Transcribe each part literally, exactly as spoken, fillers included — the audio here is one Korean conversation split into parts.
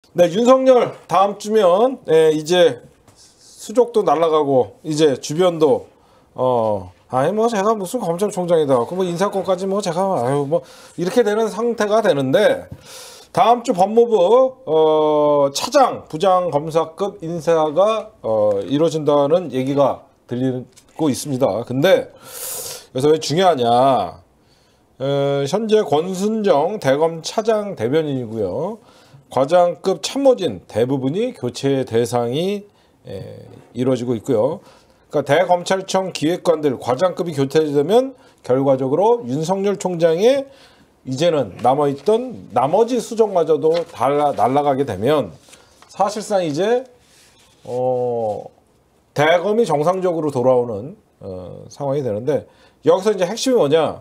네, 윤석열 다음 주면 예, 이제 수족도 날아가고 이제 주변도 어 아니 뭐 제가 무슨 검찰총장이다. 그 뭐 인사권까지 뭐 제가 아유 뭐 이렇게 되는 상태가 되는데 다음 주 법무부 어 차장 부장 검사급 인사가 어 이루어진다는 얘기가 들리고 있습니다. 근데 그래서 왜 중요하냐? 어, 현재 권순정 대검 차장 대변인이고요. 과장급 참모진 대부분이 교체 대상이 에, 이루어지고 있고요. 그러니까 대검찰청 기획관들 과장급이 교체되면 결과적으로 윤석열 총장의 이제는 남아있던 나머지 수정마저도 달라, 날아가게 되면 사실상 이제 어, 대검이 정상적으로 돌아오는 어, 상황이 되는데 여기서 이제 핵심이 뭐냐?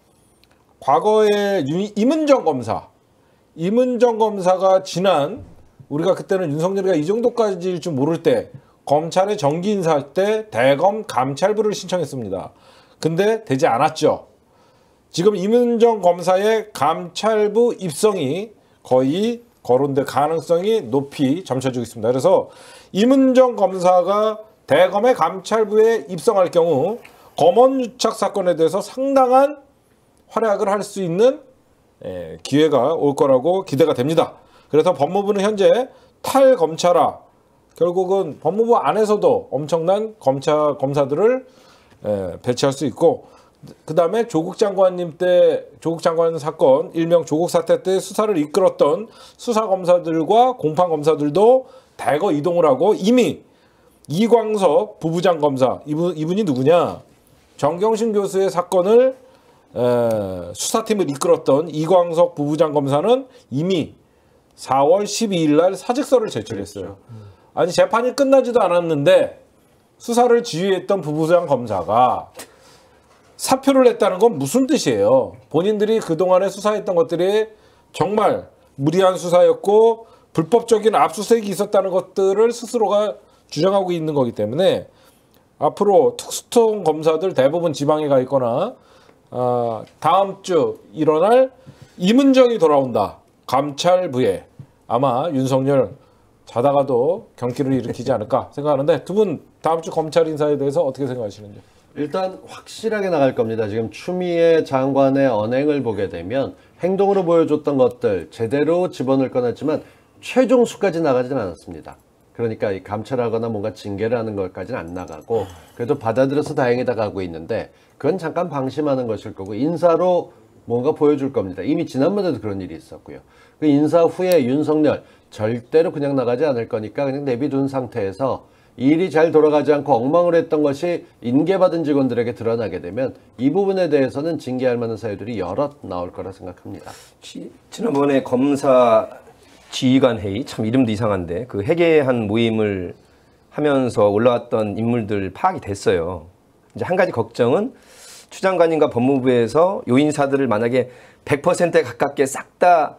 과거에 유, 임은정 검사 임은정 검사가 지난 우리가 그때는 윤석열이가 이 정도까지일 줄 모를 때 검찰의 정기 인사할 때 대검 감찰부를 신청했습니다. 근데 되지 않았죠. 지금 임은정 검사의 감찰부 입성이 거의 거론될 가능성이 높이 점쳐지고 있습니다. 그래서 임은정 검사가 대검의 감찰부에 입성할 경우 검언유착 사건에 대해서 상당한 활약을 할 수 있는 예, 기회가 올 거라고 기대가 됩니다. 그래서 법무부는 현재 탈검찰화 결국은 법무부 안에서도 엄청난 검찰 검사들을 예, 배치할 수 있고 그 다음에 조국 장관님 때 조국 장관 사건 일명 조국 사태 때 수사를 이끌었던 수사 검사들과 공판 검사들도 대거 이동을 하고 이미 이광석 부부장 검사 이분 이분이 누구냐? 정경심 교수의 사건을 에, 수사팀을 이끌었던 이광석 부부장 검사는 이미 사월 십이일 날 사직서를 제출했어요. 그렇죠. 음. 아니 재판이 끝나지도 않았는데 수사를 지휘했던 부부장 검사가 사표를 냈다는 건 무슨 뜻이에요? 본인들이 그동안에 수사했던 것들이 정말 무리한 수사였고 불법적인 압수수색이 있었다는 것들을 스스로가 주장하고 있는 거기 때문에 앞으로 특수통 검사들 대부분 지방에 가 있거나 어, 다음 주 일어날 임은정이 돌아온다. 감찰부에 아마 윤석열 자다가도 경기를 일으키지 않을까 생각하는데 두 분 다음 주 검찰 인사에 대해서 어떻게 생각하시는지? 일단 확실하게 나갈 겁니다. 지금 추미애 장관의 언행을 보게 되면 행동으로 보여줬던 것들 제대로 집어넣을 건 했지만 최종수까지 나가지는 않았습니다. 그러니까 이 감찰하거나 뭔가 징계를 하는 것까지는 안 나가고 그래도 받아들여서 다행이다 가고 있는데 그건 잠깐 방심하는 것일 거고 인사로 뭔가 보여줄 겁니다. 이미 지난번에도 그런 일이 있었고요. 그 인사 후에 윤석열 절대로 그냥 나가지 않을 거니까 그냥 내비둔 상태에서 일이 잘 돌아가지 않고 엉망을 했던 것이 인계받은 직원들에게 드러나게 되면 이 부분에 대해서는 징계할 만한 사유들이 여럿 나올 거라 생각합니다. 지, 지난번에 검사 지휘관 회의, 참 이름도 이상한데 그 회계한 모임을 하면서 올라왔던 인물들 파악이 됐어요. 이제 한 가지 걱정은 추 장관님과 법무부에서 요 인사들을 만약에 백 퍼센트에 가깝게 싹 다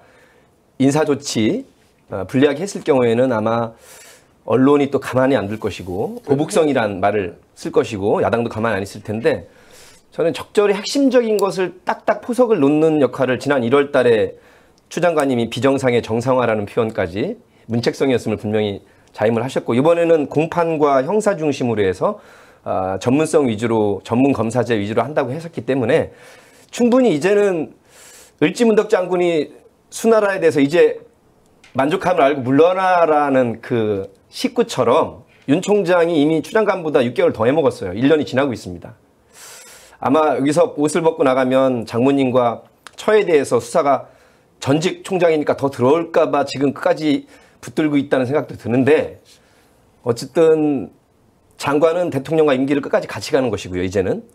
인사조치 어, 불리하게 했을 경우에는 아마 언론이 또 가만히 안 둘 것이고 보복성이란 말을 쓸 것이고 야당도 가만히 안 있을 텐데 저는 적절히 핵심적인 것을 딱딱 포석을 놓는 역할을 지난 일월 달에 추 장관님이 비정상의 정상화라는 표현까지 문책성이었음을 분명히 자임을 하셨고 이번에는 공판과 형사 중심으로 해서 아, 전문성 위주로 전문 검사제 위주로 한다고 했었기 때문에 충분히 이제는 을지문덕 장군이 수나라에 대해서 이제 만족함을 알고 물러나라는 그 식구처럼 윤 총장이 이미 추 장관보다 육 개월 더 해먹었어요. 일 년이 지나고 있습니다. 아마 여기서 옷을 벗고 나가면 장모님과 처에 대해서 수사가 전직 총장이니까 더 들어올까 봐 지금 끝까지 붙들고 있다는 생각도 드는데 어쨌든 장관은 대통령과 임기를 끝까지 같이 가는 것이고요. 이제는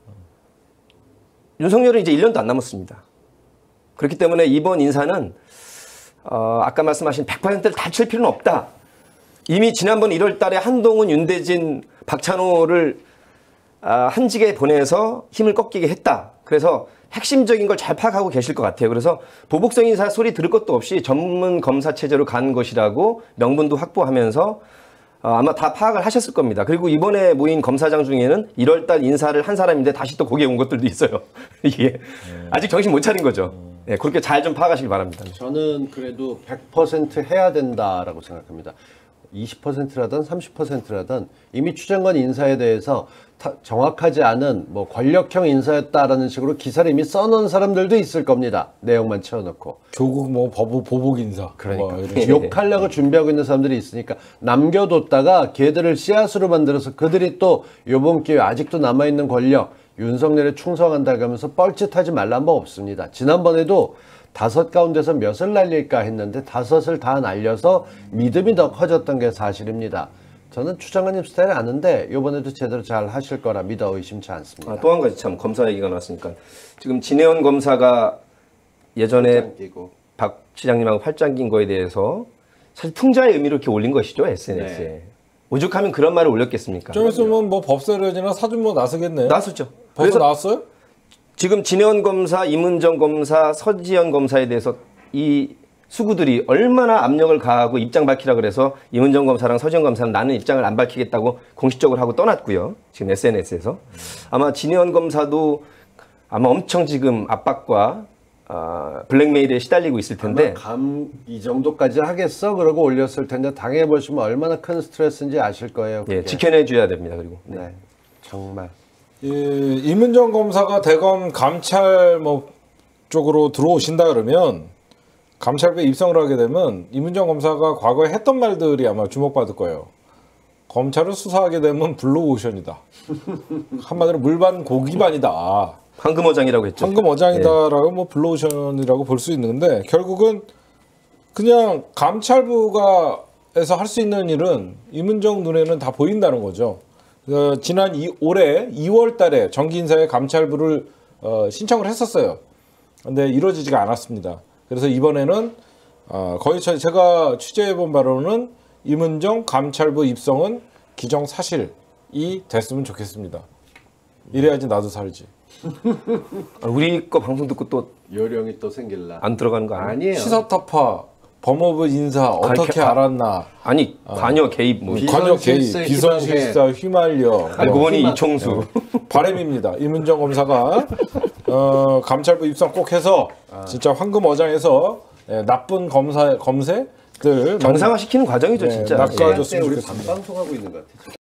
윤석열은 이제 일 년도 안 남았습니다. 그렇기 때문에 이번 인사는 어, 아까 말씀하신 백 퍼센트를 다 칠 필요는 없다. 이미 지난번 일월 달에 한동훈, 윤대진, 박찬호를 아, 한직에 보내서 힘을 꺾이게 했다. 그래서 핵심적인 걸 잘 파악하고 계실 것 같아요. 그래서 보복성 인사 소리 들을 것도 없이 전문 검사 체제로 가는 것이라고 명분도 확보하면서 어, 아마 다 파악을 하셨을 겁니다. 그리고 이번에 모인 검사장 중에는 일월 달 인사를 한 사람인데 다시 또 거기에 온 것들도 있어요. 이게 네. 아직 정신 못 차린 거죠. 네, 그렇게 잘 좀 파악하시길 바랍니다. 저는 그래도 백 퍼센트 해야 된다라고 생각합니다. 이십 퍼센트라든 삼십 퍼센트라든 이미 추장관 인사에 대해서 타, 정확하지 않은 뭐 권력형 인사였다라는 식으로 기사를 이미 써놓은 사람들도 있을 겁니다. 내용만 채워놓고. 조국 뭐 보복, 보복 인사. 그러니까 뭐 이런 욕하려고 준비하고 있는 사람들이 있으니까 남겨뒀다가 걔들을 씨앗으로 만들어서 그들이 또 요번 기회에 아직도 남아있는 권력 윤석열에 충성한다고 하면서 뻘짓하지 말란 법 없습니다. 지난번에도 다섯 가운데서 몇을 날릴까 했는데 다섯을 다 날려서 믿음이 더 커졌던 게 사실입니다. 저는 추장관님 스타일 아는데 이번에도 제대로 잘 하실 거라 믿어 의심치 않습니다. 아, 또 한 가지 참 검사 얘기가 나왔으니까 지금 진해원 검사가 예전에 끼고. 박 시장님하고 팔짱 낀 거에 대해서 사실 풍자의 의미로 이렇게 올린 것이죠 에스엔에스에. 네. 오죽하면 그런 말을 올렸겠습니까? 좀 있으면 뭐 법사위원회나 사준모 나서겠네. 나섰죠. 벌써 그래서 나왔어요? 지금 진해원 검사, 임은정 검사, 서지현 검사에 대해서 이 수구들이 얼마나 압력을 가하고 입장 밝히라 그래서 임은정 검사랑 서지현 검사는 나는 입장을 안 밝히겠다고 공식적으로 하고 떠났고요. 지금 에스엔에스에서. 아마 진해원 검사도 아마 엄청 지금 압박과 아, 블랙메일에 시달리고 있을 텐데 감 이 정도까지 하겠어? 그러고 올렸을 텐데 당해보시면 얼마나 큰 스트레스인지 아실 거예요. 그게. 예, 지켜내줘야 됩니다. 그리고 네. 네, 정말. 이 임은정 검사가 대검 감찰 뭐 쪽으로 들어오신다 그러면 감찰부에 입성을 하게 되면 임은정 검사가 과거에 했던 말들이 아마 주목받을 거예요. 검찰을 수사하게 되면 블루오션이다. 한마디로 물반 고기반이다. 황금어장이라고 했죠. 황금어장이다라고 뭐 블루오션이라고 볼 수 있는데 결국은 그냥 감찰부가 에서 할 수 있는 일은 임은정 눈에는 다 보인다는 거죠. 어, 지난 이, 올해 이월 달에 정기인사에 감찰부를 어, 신청을 했었어요. 근데 이루어지지가 않았습니다. 그래서 이번에는 어, 거의 저, 제가 취재해본 바로는 임은정 감찰부 입성은 기정사실이 됐으면 좋겠습니다. 이래야지 나도 살지. 아, 우리 거 방송 듣고 또 안 요령이 또 생길라. 들어가는 거 아니에요? 아니에요. 시사타파 법무부 인사 어떻게 아, 알았나. 아니 관여 개입 뭐 관여 개입, 비선실세 비선실세 휘말려. 알고 보니 희망. 이총수. 바람입니다. 임은정 검사가 어, 감찰부 입성 꼭 해서 진짜 황금어장에서 예, 나쁜 검사 검세들 정상화 시키는 과정이죠 네, 진짜. 낚아- 예. 줬으면 우리 좋겠습니다. 반방송하고 있는 것 같아요.